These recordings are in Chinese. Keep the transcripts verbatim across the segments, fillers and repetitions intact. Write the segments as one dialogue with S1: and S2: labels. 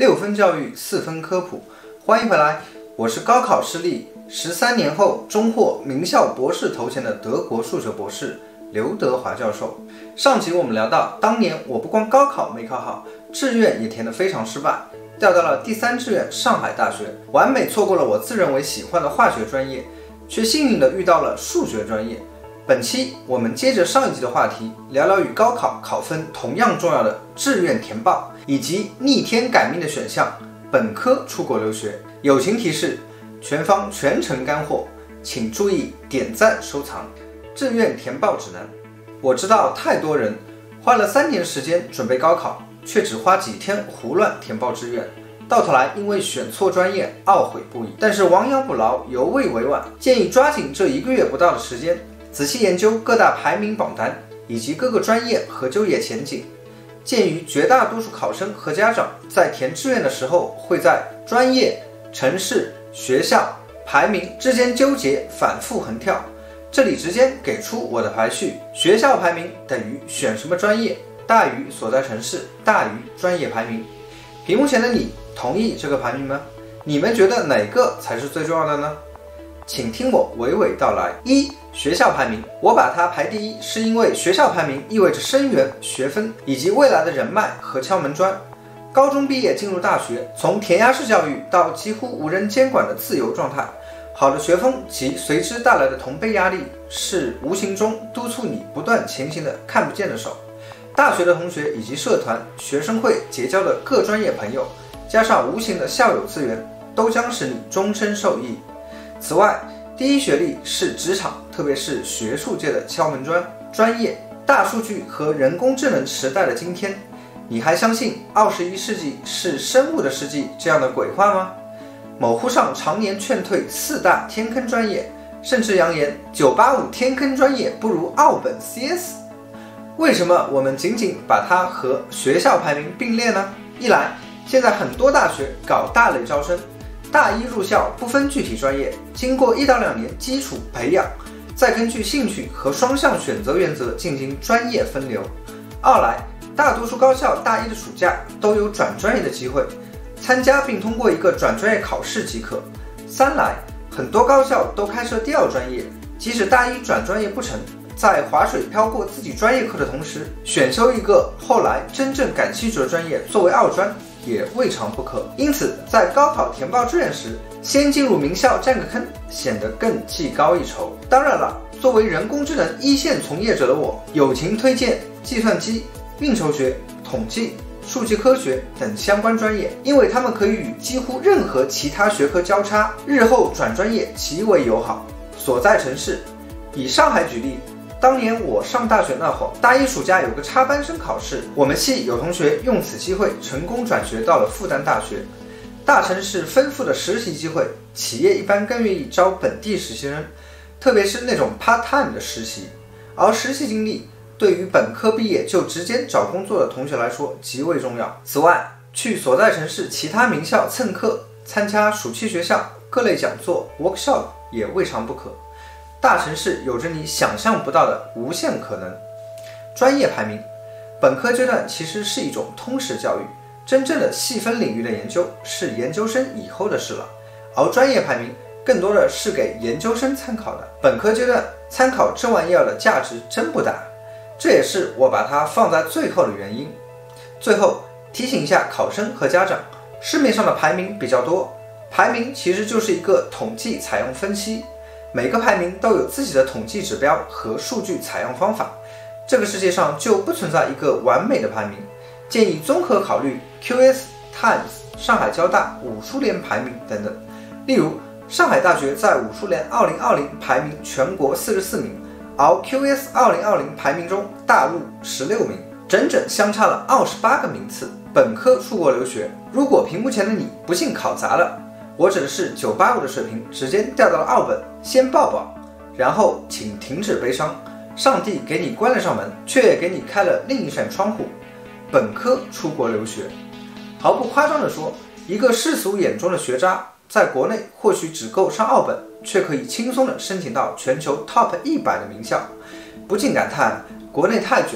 S1: 六分教育，四分科普，欢迎回来，我是高考失利十三年后终获名校博士头衔的德国数学博士刘德华教授。上集我们聊到，当年我不光高考没考好，志愿也填得非常失败，调到了第三志愿上海大学，完美错过了我自认为喜欢的化学专业，却幸运地遇到了数学专业。本期我们接着上一集的话题，聊聊与高考考分同样重要的志愿填报，以及逆天改命的选项本科出国留学。友情提示，全方全程干货，请注意点赞收藏。志愿填报指南。我知道太多人花了三年时间准备高考，却只花几天胡乱填报志愿，到头来因为选错专业懊悔不已。但是亡羊补牢，犹未为晚，建议抓紧这一个月不到的时间，仔细研究各大排名榜单以及各个专业和就业前景。鉴于绝大多数考生和家长在填志愿的时候会在专业、城市、学校、排名之间纠结，反复横跳，这里直接给出我的排序：学校排名等于选什么专业大于所在城市大于专业排名。屏幕前的你同意这个排名吗？你们觉得哪个才是最重要的呢？请听我娓娓道来。一、学校排名，我把它排第一，是因为学校排名意味着生源、学分以及未来的人脉和敲门砖。高中毕业进入大学，从填鸭式教育到几乎无人监管的自由状态，好的学风及随之带来的同辈压力，是无形中督促你不断前行的看不见的手。大学的同学以及社团、学生会结交的各专业朋友，加上无形的校友资源，都将使你终身受益。此外，第一学历是职场，特别是学术界的敲门砖。专业、大数据和人工智能时代的今天，你还相信二十一世纪是生物的世纪这样的鬼话吗？某乎上常年劝退四大天坑专业，甚至扬言九八五天坑专业不如奥本 C S。 为什么我们仅仅把它和学校排名并列呢？一来，现在很多大学搞大类招生，大一入校不分具体专业，经过一到两年基础培养，再根据兴趣和双向选择原则进行专业分流。二来，大多数高校大一的暑假都有转专业的机会，参加并通过一个转专业考试即可。三来，很多高校都开设第二专业，即使大一转专业不成，在划水飘过自己专业课的同时，选修一个后来真正感兴趣的专业作为二专也未尝不可。因此，在高考填报志愿时，先进入名校占个坑，显得更技高一筹。当然了，作为人工智能一线从业者的我，友情推荐计算机、运筹学、统计、数据科学等相关专业，因为它们可以与几乎任何其他学科交叉，日后转专业极为友好。所在城市，以上海举例，当年我上大学那会儿，大一暑假有个插班生考试，我们系有同学用此机会成功转学到了复旦大学。大城市丰富的实习机会，企业一般更愿意招本地实习生，特别是那种 part time 的实习。而实习经历对于本科毕业就直接找工作的同学来说极为重要。此外，去所在城市其他名校蹭课，参加暑期学校各类讲座 workshop 也未尝不可。大城市有着你想象不到的无限可能。专业排名，本科阶段其实是一种通识教育，真正的细分领域的研究是研究生以后的事了，而专业排名更多的是给研究生参考的。本科阶段参考这玩意儿的价值真不大，这也是我把它放在最后的原因。最后提醒一下考生和家长，市面上的排名比较多，排名其实就是一个统计采样分析，每个排名都有自己的统计指标和数据采样方法，这个世界上就不存在一个完美的排名，建议综合考虑 Q S、Times、上海交大、武书联排名等等。例如，上海大学在武书联二零二零排名全国四十四名，而 Q S 二零二零排名中大陆十六名，整整相差了二十八个名次。本科出国留学，如果屏幕前的你不幸考砸了，我指的是九八五的水平直接掉到了二本，先抱抱，然后请停止悲伤，上帝给你关了上门，却也给你开了另一扇窗户。本科出国留学，毫不夸张地说，一个世俗眼中的学渣，在国内或许只够上二本，却可以轻松地申请到全球 top 一百的名校，不禁感叹国内太卷，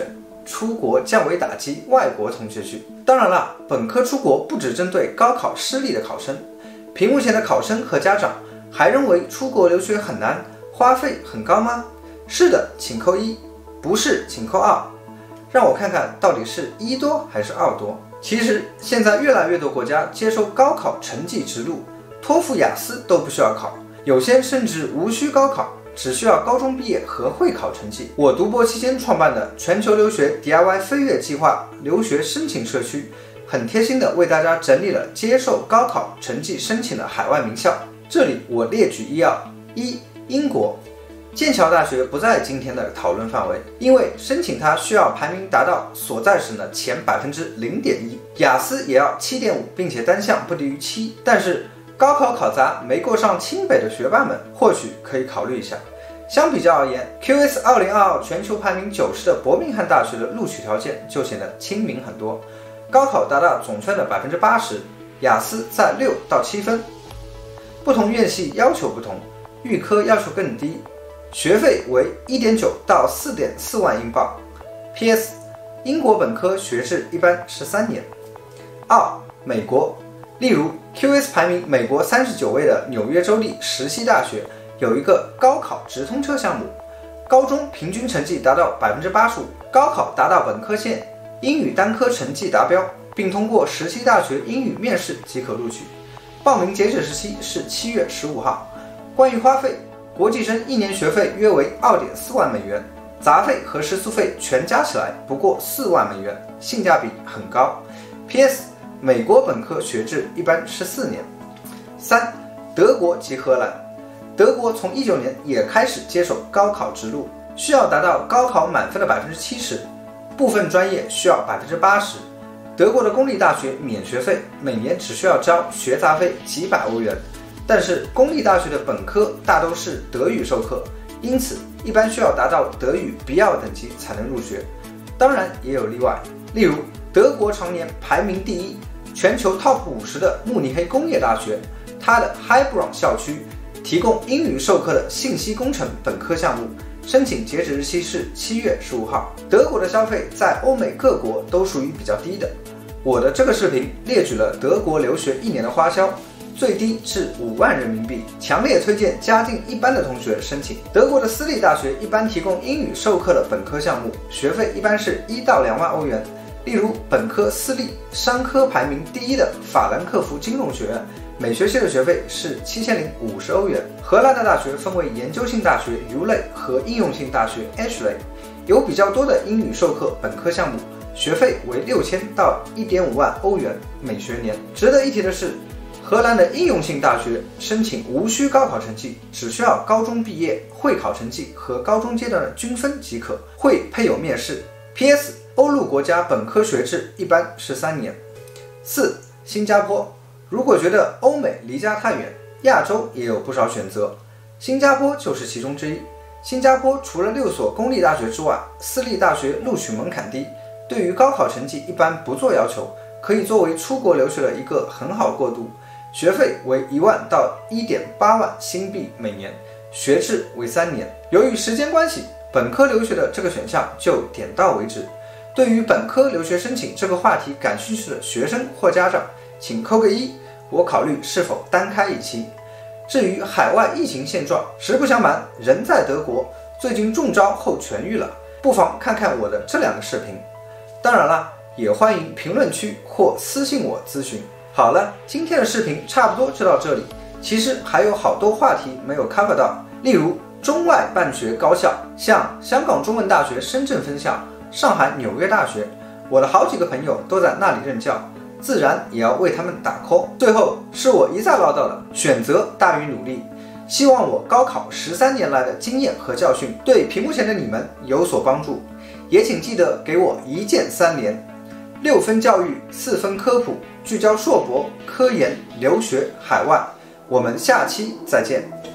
S1: 出国降维打击外国同学去。当然了，本科出国不只针对高考失利的考生，屏幕前的考生和家长还认为出国留学很难，花费很高吗？是的，请扣一；不是，请扣二。让我看看到底是一多还是二多。其实现在越来越多国家接受高考成绩直录，托福、雅思都不需要考，有些甚至无需高考，只需要高中毕业和会考成绩。我读博期间创办的全球留学 D I Y 飞跃计划留学申请社区，很贴心的为大家整理了接受高考成绩申请的海外名校。这里我列举一二：一、英国。剑桥大学不在今天的讨论范围，因为申请它需要排名达到所在省的前 百分之零点一， 雅思也要 七点五， 并且单项不低于七。但是高考考砸没过上清北的学霸们或许可以考虑一下。相比较而言， Q S 二零二二全球排名九十的伯明翰大学的录取条件就显得亲民很多，高考达到总分的 百分之八十， 雅思在六到七分。不同院系要求不同，预科要求更低，学费为 一点九到四点四万英镑。 P S 英国本科学制一般十三年。二、美国。例如 Q S 排名美国三十九位的纽约州立石溪大学有一个高考直通车项目，高中平均成绩达到 百分之八十五， 高考达到本科线，英语单科成绩达标，并通过石溪大学英语面试即可录取。报名截止日期是七月十五号。关于花费，国际生一年学费约为 二点四万美元，杂费和食宿费全加起来不过四万美元，性价比很高。 P S 美国本科学制一般十四年。三、德国及荷兰。德国从一九年也开始接受高考直录，需要达到高考满分的 百分之七十， 部分专业需要 百分之八十。德国的公立大学免学费，每年只需要交学杂费几百欧元，但是公立大学的本科大都是德语授课，因此一般需要达到德语 B 二 等级才能入学。当然也有例外，例如德国常年排名第一、全球 Top 五十的慕尼黑工业大学，它的 Heilbronn 校区提供英语授课的信息工程本科项目，申请截止日期是七月十五号。德国的消费在欧美各国都属于比较低的。我的这个视频列举了德国留学一年的花销，最低至五万人民币，强烈推荐家境一般的同学申请。德国的私立大学一般提供英语授课的本科项目，学费一般是一到两万欧元。例如本科私立商科排名第一的法兰克福金融学院，每学期的学费是七千零五十欧元。荷兰的大学分为研究性大学 U 类和应用性大学 H 类，有比较多的英语授课本科项目，学费为六千到一点五万欧元每学年。值得一提的是，荷兰的应用性大学申请无需高考成绩，只需要高中毕业、会考成绩和高中阶段的均分即可，会配有面试。P S 欧陆国家本科学制一般十三年。四、新加坡。如果觉得欧美离家太远，亚洲也有不少选择，新加坡就是其中之一。新加坡除了六所公立大学之外，私立大学录取门槛低，对于高考成绩一般不做要求，可以作为出国留学的一个很好过渡。学费为一万到一点八万新币每年，学制为三年。由于时间关系，本科留学的这个选项就点到为止。对于本科留学申请这个话题感兴趣的学生或家长，请扣个一，我考虑是否单开一期。至于海外疫情现状，实不相瞒，人在德国，最近中招后痊愈了，不妨看看我的这两个视频。当然了，也欢迎评论区或私信我咨询。好了，今天的视频差不多就到这里。其实还有好多话题没有 cover 到，例如中外办学高校，像香港中文大学深圳分校、上海纽约大学，我的好几个朋友都在那里任教，自然也要为他们打 call。最后是我一再唠叨的，选择大于努力。希望我高考十三年来的经验和教训对屏幕前的你们有所帮助，也请记得给我一键三连。六分教育，四分科普，聚焦硕博、科研、留学、海外。我们下期再见。